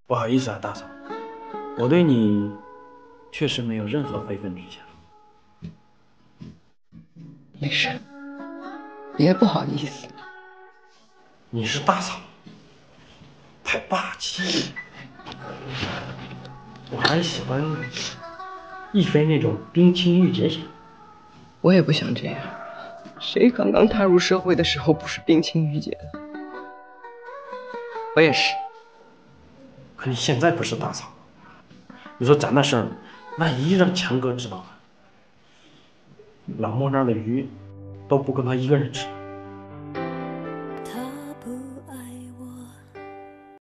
不好意思啊，大嫂，我对你确实没有任何非分之想。 没事，别不好意思。 你是大嫂，太霸气了。我还是喜欢亦菲那种冰清玉洁型。 我也不想这样。谁刚刚踏入社会的时候不是冰清玉洁的？我也是。 可你现在不是大嫂，你说咱那事儿，万一让强哥知道了，老莫那儿的鱼都不够他一个人吃。